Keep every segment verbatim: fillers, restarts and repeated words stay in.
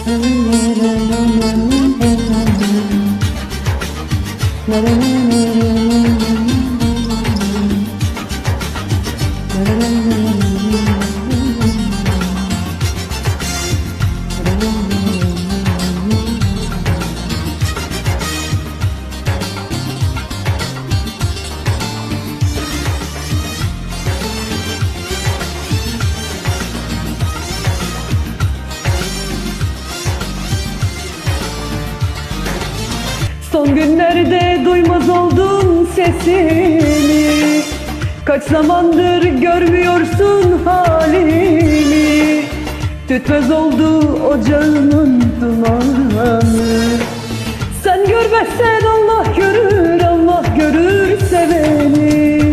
Son günlerde duymaz oldum sesini, kaç zamandır görmüyorsun halimi. Tütmez oldu ocağımın dumanı. Sen görmezsen Allah görür, Allah görür seveni.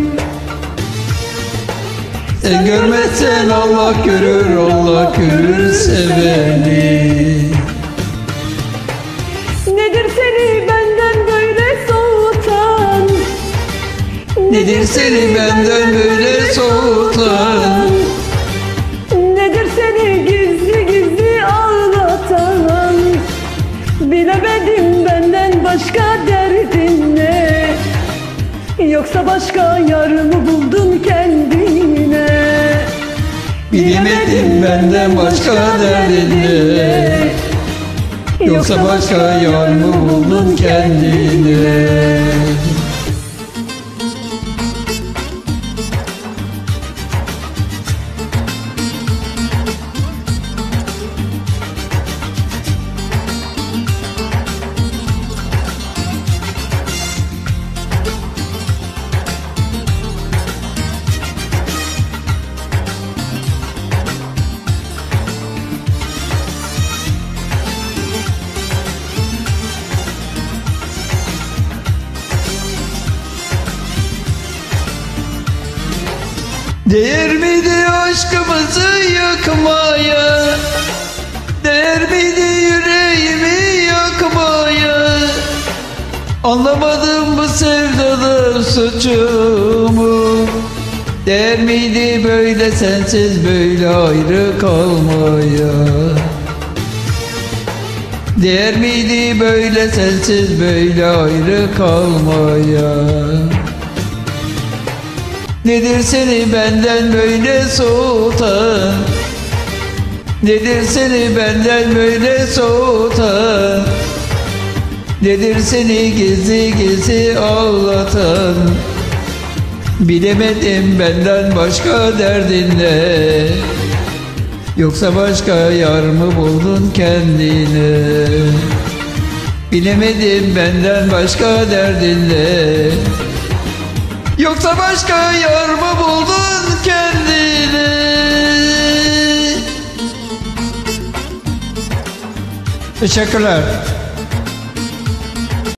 Sen görmezsen Allah görür, Allah görür seveni. Nedir seni benden böyle soğutan? Nedir seni benden böyle soğutan? Nedir seni gizli gizli ağlatan? Bilemedim benden başka derdin ne? Yoksa başka yar mı buldun kendine? Bilemedim benden başka derdin ne? Yoksa başka yar mı buldun kendine? Değer miydi aşkımızı yakmaya? Değer miydi yüreğimi yakmaya? Anlamadım bu sevdada suçumu. Değer miydi böyle sensiz böyle ayrı kalmaya? Değer miydi böyle sensiz böyle ayrı kalmaya? Nedir seni benden böyle soğutan? Nedir seni benden böyle soğutan? Nedir seni gizli gizli ağlatan? Bilemedim benden başka derdin ne? Yoksa başka yar mı buldun kendine? Bilemedim benden başka derdin ne? Yoksa başka yar mı buldun kendine? Teşekkürler.